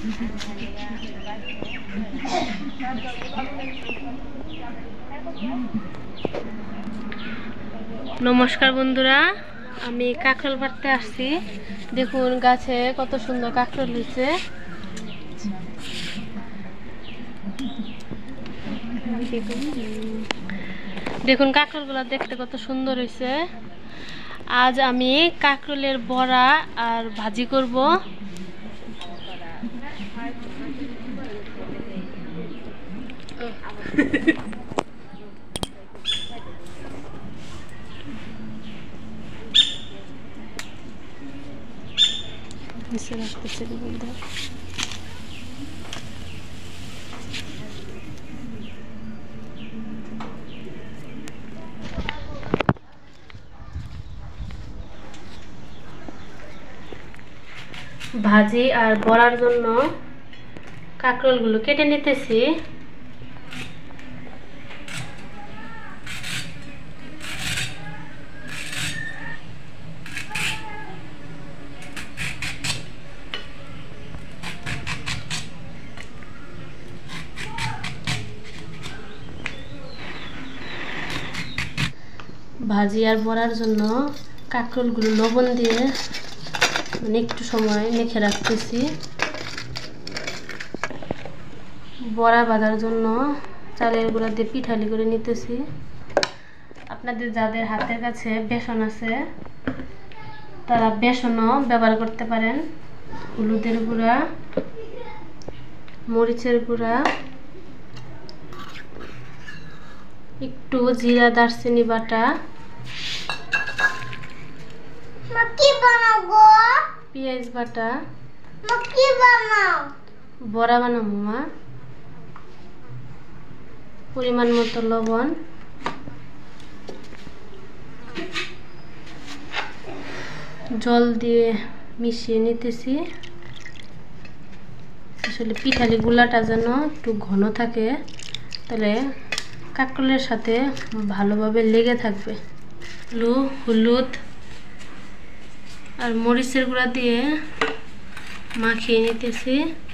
নমস্কার বন্ধুরা, আমি কাকরোল পাড়তে আসছি। দেখুন গাছে কত সুন্দর কাকরোল হয়েছে। দেখুন কাকরোলগুলো দেখতে কত সুন্দর হয়েছে। আজ আমি কাকরোলের বড়া আর ভাজি করব। ভাজি আর বড়ার জন্য কাকরোলগুলো কেটে নিতেছি। ভাজি আর বড়ার জন্য কাকরোলগুলো লবণ দিয়ে একটু সময় মেখে রাখতেছি। বড়া বাঁধার জন্য চালের গুঁড়া দিয়ে পিঠালি করে নিতেছি। আপনাদের যাদের হাতের কাছে বেসন আছে তারা বেসনও ব্যবহার করতে পারেন। হলুদের গুঁড়া, মরিচের গুঁড়া, একটু জিরা দারচিনি বাটা, পেঁয়াজ বাটা, বড়া বানাবো মা। পরিমাণ মতো লবণ, জল দিয়ে মিশিয়ে নিতেছি। আসলে পিঠালি গুলাটা যেন একটু ঘন থাকে, তাহলে কাকরোলের সাথে ভালোভাবে লেগে থাকবে। হলুদ আর মরিচের গুঁড়া দিয়ে মাখিয়ে নিতেছি।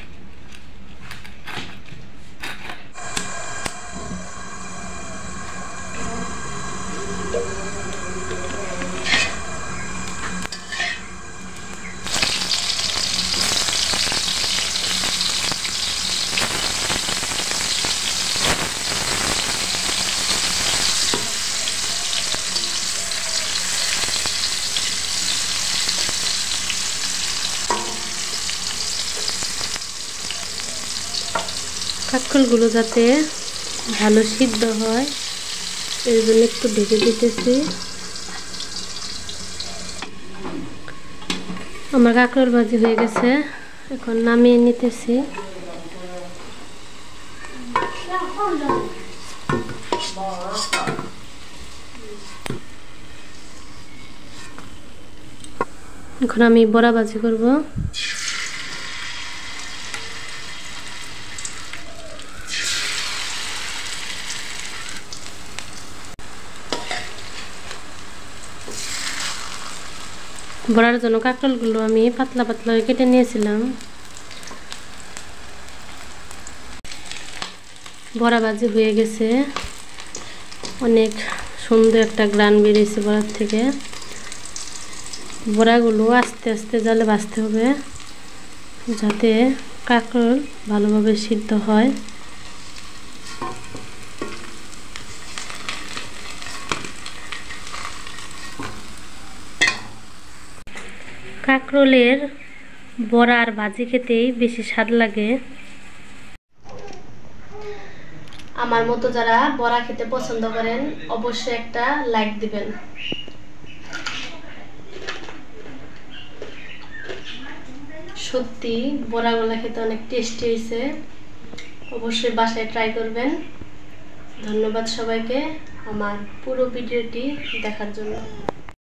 কাকরোলগুলো যাতে ভালো সিদ্ধ হয় এর জন্য একটু ঢেকে দিতেছি। আমার কাকরোল ভাজি হয়ে গেছে, এখন নামিয়ে নিতেছি। এখন আমি বড়া ভাজি করব। বড়ার জন্য কাকরোলগুলো আমি পাতলা পাতলা কেটে নিয়েছিলাম। বড়া ভাজি হয়ে গেছে, অনেক সুন্দর একটা গ্রান বেরিয়েছে বড়ার থেকে। বড়াগুলো আস্তে আস্তে জালে ভাজতে হবে যাতে কাকরোল ভালোভাবে সিদ্ধ হয়। কাকরোলের বড়া আর ভাজি খেতেই বেশি স্বাদ লাগে। আমার মতো যারা বড়া খেতে পছন্দ করেন অবশ্যই একটা লাইক দিবেন। সত্যি বড়াগুলা খেতে অনেক টেস্টি হয়েছে, অবশ্যই বাসায় ট্রাই করবেন। ধন্যবাদ সবাইকে আমার পুরো ভিডিওটি দেখার জন্য।